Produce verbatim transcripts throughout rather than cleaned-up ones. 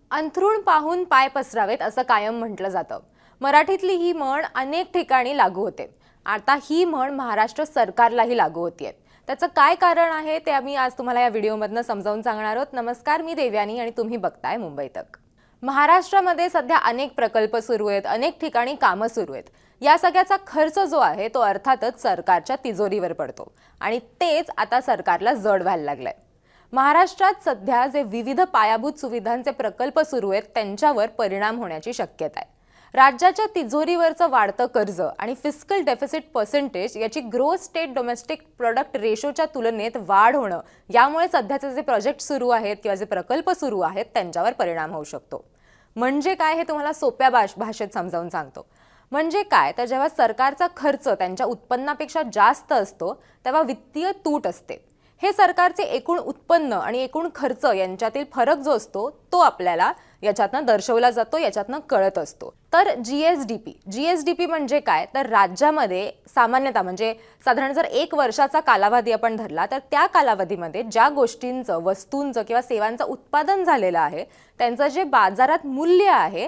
अंथरूण पाहून पाय पसरावेत असं कायम म्हटलं जातं। मराठीतली ही म्हण अनेक ठिकाणी लागू होते। आता ही म्हण महाराष्ट्र सरकारलाही लागू होतीये। त्याचं काय कारण आहे ते आम्ही आज तुम्हाला या व्हिडिओमधनं समजावून सांगणार आहोत। नमस्कार, मी देवयानी आणि तुम्ही बघताय मुंबई तक। महाराष्ट्रामध्ये सध्या अनेक प्रकल्प सुरू आहेत, अनेक ठिकाणी कामं सुरू आहेत। या सगळ्याचा खर्च जो आहे तो अर्थातच सरकारच्या तिजोरीवर पडतो आणि तेच आता सरकारला जड व्हायला लागलंय। महाराष्ट्रात सध्या जे विविध पायाभूत सुविधांचे प्रकल्प सुरू आहेत त्यांच्यावर परिणाम होण्याची शक्यता आहे। राज्याच्या तिजोरीवरचं वाढतं कर्ज आणि फिस्कल डेफिसिट पर्सेंटेज याची ग्रोथ स्टेट डोमेस्टिक प्रोडक्ट रेशोच्या तुलनेत वाढ होणं, यामुळे सध्याचे जे प्रोजेक्ट सुरू आहेत किंवा जे प्रकल्प सुरू आहेत त्यांच्यावर परिणाम होऊ शकतो। म्हणजे काय हे तुम्हाला सोप्या भाषेत समजावून सांगतो। म्हणजे काय तर जेव्हा सरकारचा खर्च त्यांच्या उत्पन्नापेक्षा जास्त असतो तेव्हा वित्तीय तूट असते। हे सरकारचे एकूण उत्पन्न आणि एकूण खर्च यांच्यातील फरक जो असतो तो आपल्याला याच्यातनं दर्शवला जातो, याच्यातनं कळत असतो। तर जीएसडीपी जीएसडीपी म्हणजे काय तर राज्यामध्ये सामान्यतः म्हणजे साधारण जर एक वर्षाचा कालावधी आपण धरला तर त्या कालावधीमध्ये ज्या गोष्टींचं, वस्तूंचं किंवा सेवांचं उत्पादन झालेलं आहे त्यांचं जे बाजारात मूल्य आहे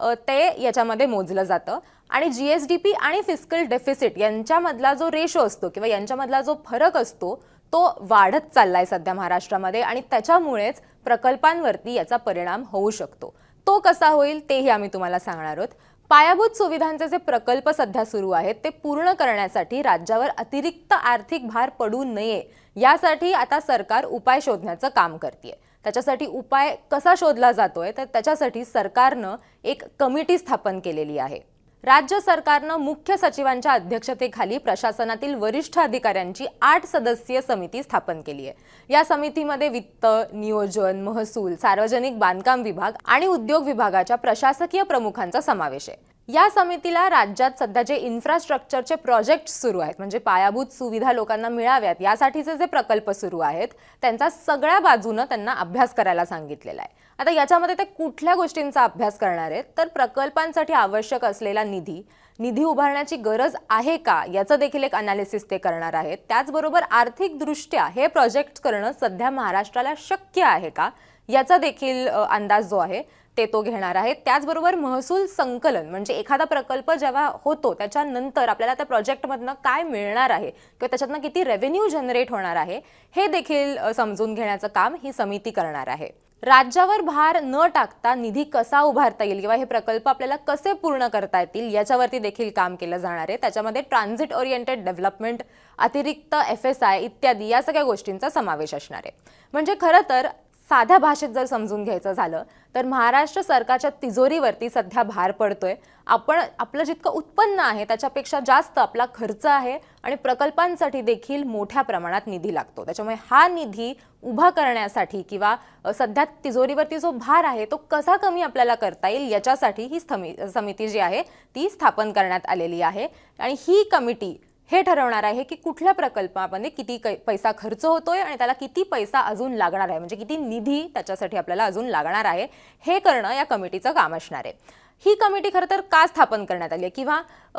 ते याच्यामध्ये मोजलं जातं आणि जीएसडीपी आणि फिस्कल डेफिसिट यांच्यामधला जो रेशो असतो किंवा यांच्यामधला जो फरक असतो तो वाढत चाललाय सध्या महाराष्ट्रामध्ये आणि त्याच्यामुळेच प्रकल्पांवरती याचा परिणाम होऊ शकतो। तो कसा होईल तेही आम्ही तुम्हाला सांगणार आहोत। पायाभूत सुविधांचे जे प्रकल्प सध्या सुरू आहेत ते पूर्ण करण्यासाठी राज्यावर अतिरिक्त आर्थिक भार पडू नये यासाठी आता सरकार उपाय शोधण्याचं काम करतेय। त्याच्यासाठी उपाय कसा शोधला जातोय तर त्याच्यासाठी सरकारनं एक कमिटी स्थापन केलेली आहे। राज्य सरकारनं मुख्य सचिवांच्या अध्यक्षतेखाली प्रशासनातील वरिष्ठ अधिकाऱ्यांची आठ सदस्यीय समिती स्थापन केली आहे। या समितीमध्ये वित्त, नियोजन, महसूल, सार्वजनिक बांधकाम विभाग आणि उद्योग विभागाच्या प्रशासकीय प्रमुखांचा समावेश आहे। या समितीला राज्यात सध्या जे इन्फ्रास्ट्रक्चरचे प्रोजेक्ट सुरू आहेत म्हणजे पायाभूत सुविधा लोकांना मिळाव्यात यासाठीचे जे प्रकल्प सुरू आहेत त्यांचा सगळ्या बाजूने त्यांना अभ्यास करायला सांगितलेला आहे। आता याच्यामध्ये ते कुठल्या गोष्टींचा अभ्यास करणार आहेत तर प्रकल्पांसाठी आवश्यक असलेला निधी निधी उभारण्याची गरज आहे का याचं देखील एक अनालिसिस ते करणार आहेत। त्याचबरोबर आर्थिक दृष्ट्या हे प्रोजेक्ट करणं सध्या महाराष्ट्राला शक्य आहे का याचा देखील अंदाज जो आहे ते तो घेणार आहे। त्याचबरोबर महसूल संकलन म्हणजे एखादा प्रकल्प जेव्हा होतो त्याच्यानंतर आपल्याला त्या प्रोजेक्टमधनं काय मिळणार आहे किंवा त्याच्यातनं किती रेव्हेन्यू जनरेट होणार आहे हे देखील समजून घेण्याचं काम ही समिती करणार आहे। राज्यावर भार न टाकता निधी कसा उभारता येईल किंवा हे प्रकल्प आपल्याला कसे पूर्ण करता येतील याच्यावरती देखील काम केलं जाणार आहे। त्याच्यामध्ये ट्रान्झिट ओरिएंटेड डेव्हलपमेंट, अतिरिक्त एफएसआय इत्यादी या सगळ्या गोष्टींचा समावेश असणार आहे। म्हणजे खरं तर साध्या भाषेत जर समजून घ्यायचं झालं तर महाराष्ट्र सरकारच्या तिजोरीवरती सध्या भार पडतोय। आपण आपलं जितकं उत्पन्न आहे त्याच्यापेक्षा जास्त आपला खर्च आहे आणि प्रकल्पांसाठी देखील मोठ्या प्रमाणात निधी लागतो। त्याच्यामुळे हा निधी उभा करण्यासाठी किंवा सध्या तिजोरीवरती जो भार आहे तो कसा कमी आपल्याला करता येईल याच्यासाठी ही समिती जी आहे ती स्थापन करण्यात आलेली आहे आणि ही कमिटी हे ठरवणार आहे की कुठल्या प्रकल्पामध्ये किती पैसा खर्च होतोय आणि त्याला किती पैसा अजून लागणार आहे म्हणजे किती निधी त्याच्यासाठी आपल्याला अजून लागणार आहे हे करणं या कमिटीचं काम असणार आहे। ही कमिटी खरं तर का स्थापन करण्यात आली आहे किंवा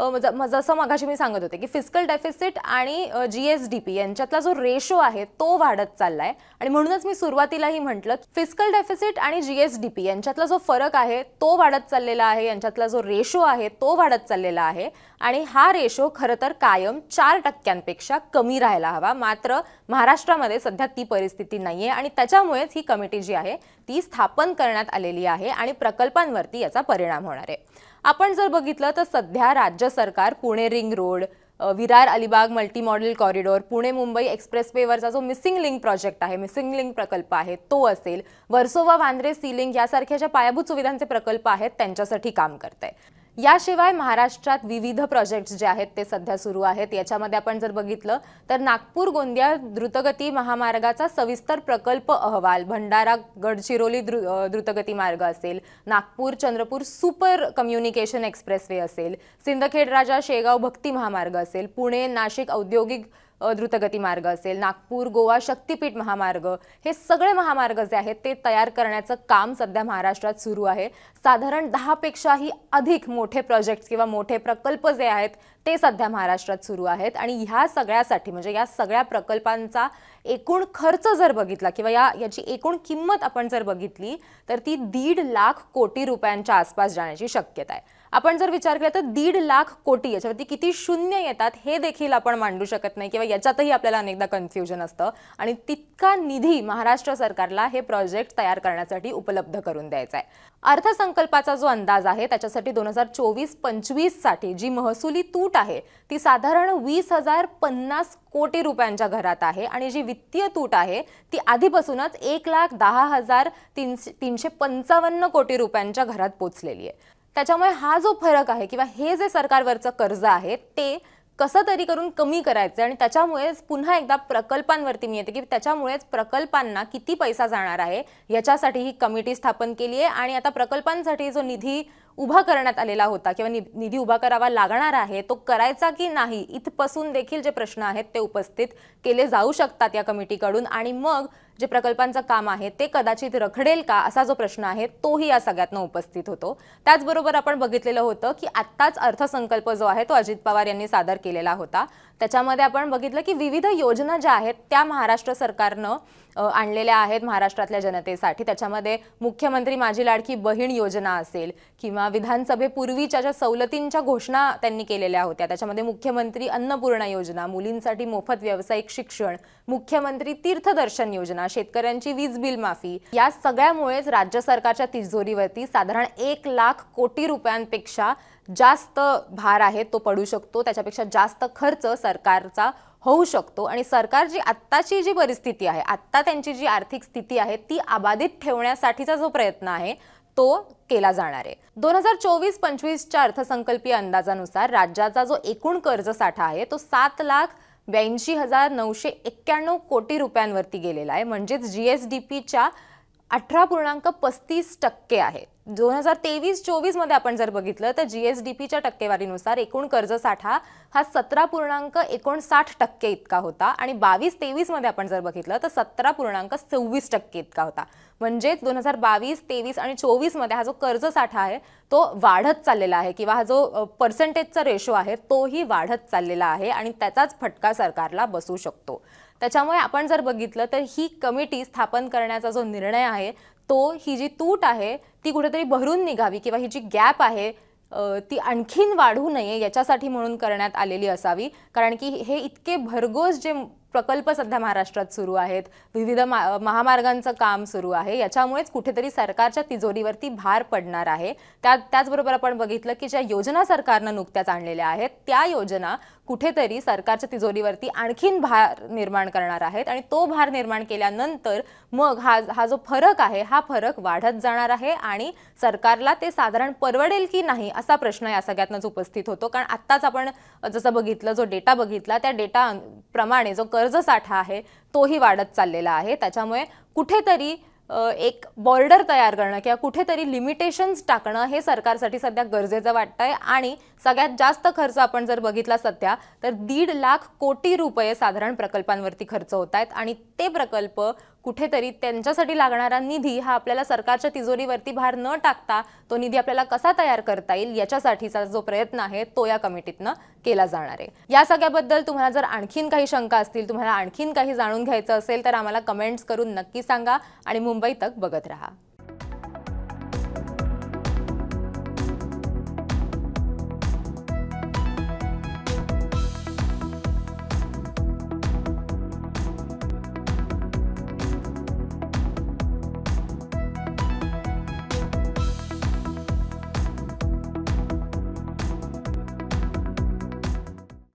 जसं मगाशी मी सांगत होते की फिस्कल डेफिसिट आणि जीएसडीपी यांच्यातला जो रेशो आहे तो वाढत चाललाय आणि म्हणूनच मी सुरुवातीलाही म्हटलं फिस्कल डेफिसिट आणि जीएसडीपी यांच्यातला जो फरक आहे तो वाढत चाललेला आहे, यांच्यातला जो रेशो आहे तो वाढत चाललेला आहे आणि हा रेशो खरं तर कायम चार टक्क्यांपेक्षा कमी राहायला हवा। मात्र महाराष्ट्रामध्ये सध्या ती परिस्थिती नाहीये आणि त्याच्यामुळेच ही कमिटी जी आहे ती स्थापन करण्यात आलेली आहे आणि प्रकल्पांवरती याचा परिणाम होणार आहे। आपण जर बघितलं तर सध्या राज्य सरकार Pune ring road, Virar Alibag multi modal corridor, Pune Mumbai एक्सप्रेसवेवरचा जो मिसिंग लिंक प्रोजेक्ट आहे, मिसिंग लिंक प्रकल्प आहे तो असेल, वर्सोवा वांद्रे सी लिंक यासारख्या ज्या पायाभूत सुविधांचे प्रकल्प आहेत त्यांच्यासाठी काम करते। याशिवाय महाराष्ट्रात विविध प्रोजेक्ट्स जे आहेत ते सध्या सुरू आहेत। याच्यामध्ये आपण जर बघितलं तर नागपूर गोंदिया द्रुतगती महामार्गाचा सविस्तर प्रकल्प अहवाल, भंडारा गडचिरोली द्रुतगती मार्ग असेल, Nagpur Chandrapur super communication expressway असेल, सिंदखेड राजा शेगाव भक्ती महामार्ग असेल, पुणे नाशिक औद्योगिक अ, द्रुतगती मार्ग असेल, नागपूर गोवा शक्तिपीठ महामार्ग, हे सगळे महामार्ग जे आहेत ते तयार करण्याचं काम सध्या महाराष्ट्रात सुरू आहे। साधारण दहा पेक्षाही अधिक मोठे प्रोजेक्ट्स किंवा मोठे प्रकल्प जे आहेत ते सध्या महाराष्ट्रात सुरू आहेत आणि ह्या सगळ्यासाठी म्हणजे या सगळ्या प्रकल्पांचा एकूण खर्च जर बघितला किंवा या याची एकूण किंमत आपण जर बघितली तर ती दीड लाख कोटी रुपयांच्या आसपास जाण्याची शक्यता आहे। आपण जर विचार केला तर दीड लाख कोटी याच्यावरती किती शून्य येतात हे देखील आपण मांडू शकत नाही किंवा याच्यातही आपल्याला अनेकदा कन्फ्युजन असतं आणि तितका निधी महाराष्ट्र सरकारला हे प्रोजेक्ट तयार करण्यासाठी उपलब्ध करून द्यायचा आहे। अर्थसंकल्पाचा जो अंदाज आहे त्याच्यासाठी दोन हजार चोवीस पंचवीस साठी जी महसुली तूट आहे ती साधारण वीस हजार पन्नास कोटी रुपयांच्या घरात आहे आणि जी वित्तीय तूट आहे ती आधीपासूनच एक लाख दहा हजार तीनशे पंचावन्न कोटी रुपयांच्या घरात पोहोचलेली आहे। त्याच्यामुळे हा जो फरक आहे किंवा हे जे सरकारवरचं कर्ज आहे ते कसं तरी करून कमी करायचं आणि त्याच्यामुळेच पुन्हा एकदा प्रकल्पांवरती मी येते की त्याच्यामुळेच प्रकल्पांना किती पैसा जाणार आहे याच्यासाठी ही कमिटी स्थापन केली आहे आणि आता प्रकल्पांसाठी जो निधी उभा करण्यात आलेला होता किंवा निधी उभा करावा लागणार आहे तो करायचा की नाही इथपासून देखील जे प्रश्न आहेत ते उपस्थित केले जाऊ शकतात या कमिटीकडून आणि मग जे प्रकल्पांचं काम आहे ते कदाचित रखडेल का असा जो प्रश्न आहे तोही या सगळ्यातनं उपस्थित होतो। त्याचबरोबर आपण बघितलेलं होतं की आत्ताच अर्थसंकल्प जो आहे तो अजित पवार यांनी सादर केलेला होता। त्याच्यामध्ये आपण बघितलं की विविध योजना ज्या आहेत त्या महाराष्ट्र सरकारनं आणलेल्या आहेत महाराष्ट्रातल्या जनतेसाठी। त्याच्यामध्ये मुख्यमंत्री माझी लाडकी बहीण योजना असेल किंवा विधानसभेपूर्वीच्या ज्या सवलतींच्या घोषणा त्यांनी केलेल्या होत्या त्याच्यामध्ये मुख्यमंत्री अन्नपूर्णा योजना, मुलींसाठी मोफत व्यावसायिक शिक्षण, मुख्यमंत्री तीर्थदर्शन योजना, शेतकऱ्यांची वीज बिल माफी, या सगळ्यामुळेच राज्य सरकारच्या तिजोरीवरती साधारण एक लाख कोटी रुपयांपेक्षा जास्त भार आहे तो पडू शकतो। त्याच्यापेक्षा जास्त खर्च सरकारचा होऊ शकतो आणि सरकारची आत्ताची जी परिस्थिती आहे आत्ता त्यांची जी आर्थिक स्थिती आहे ती अबाधित ठेवण्यासाठीचा जो प्रयत्न आहे तो केला जाणार आहे। दोन हजार चोवीस पंचवीसच्या अर्थसंकल्पीय अंदाजानुसार राज्याचा जो एकूण कर्ज साठा आहे तो सात लाख ब्याऐंशी हजार नऊशे एक्क्याण्णव कोटी रुपयांवरती गेलेला आहे म्हणजेच जीएसडीपीच्या अठरा पूर्णांक पस्तीस टक्के आहे। दोन हजार तेवीस चोवीस मध्ये आपण जर बघितलं तर जीएसडीपीच्या टक्केवारीनुसार एकूण कर्ज साठा हा सतरा पूर्णांक एकोणसाठ टक्के इतका होता आणि बावीस तेवीस मध्ये आपण जर बघितलं तर सतरा पूर्णांक सव्वीस टक्के इतका होता। म्हणजेच दोन हजार बावीस तेवीस आणि चोवीस मध्ये हा जो कर्ज साठा आहे तो वाढत चाललेला आहे किंवा हा जो पर्सेंटेजचा रेशो आहे तोही वाढत चाललेला आहे आणि त्याचाच फटका सरकारला बसू शकतो। त्याच्यामुळे आपण जर बघितलं तर ही कमिटी स्थापन करण्याचा जो निर्णय आहे तो ही जी तूट आहे ती कुठेतरी भरून निघावी किंवा ही जी गॅप आहे ती आणखीन वाढू नये याच्यासाठी म्हणून करण्यात आलेली असावी कारण की हे इतके भरघोस जे प्रकल्प सध्या महाराष्ट्रात सुरू आहेत, विविध महामार्गांचं काम सुरू आहे याच्यामुळेच कुठेतरी सरकारच्या तिजोरीवरती भार पडणार आहे। त्या त्याचबरोबर आपण बघितलं की ज्या योजना सरकारनं नुकत्याच आणलेल्या आहेत त्या योजना कुठेतरी सरकारच्या तिजोरीवरती आणखीन भार निर्माण करणार आहेत आणि तो भार निर्माण केल्यानंतर मग हा हा जो फरक आहे हा फरक वाढत जाणार आहे आणि सरकारला ते साधारण परवडेल की नाही असा प्रश्न या सगळ्यातनंच उपस्थित होतो कारण आत्ताच आपण जसं बघितलं जो डेटा बघितला त्या डेटा प्रमाणे जो कर्ज साठा आहे तोही वाढत चाललेला आहे। त्याच्यामुळे कुठेतरी एक बॉर्डर तयार करणं किंवा कुठेतरी लिमिटेशन्स टाकणं हे सरकारसाठी सध्या गरजेचं वाटतंय आणि सगळ्यात जास्त खर्च आपण जर बघितला सध्या तर दीड लाख कोटी रुपये साधारण प्रकल्पांवरती खर्च होत आहेत आणि ते प्रकल्प कुठेतरी त्यांच्यासाठी लागणारा निधी हा आपल्याला सरकारच्या तिजोरीवरती भार न टाकता तो निधी आपल्याला कसा तयार करता येईल याच्यासाठीचा जो प्रयत्न आहे तो या कमिटीतनं केला जाणार आहे। या सगळ्याबद्दल तुम्हाला जर आणखीन काही शंका असतील, तुम्हाला आणखीन काही जाणून घ्यायचं असेल तर आम्हाला कमेंट्स करून नक्की सांगा आणि मुंबई तक बघत राहा।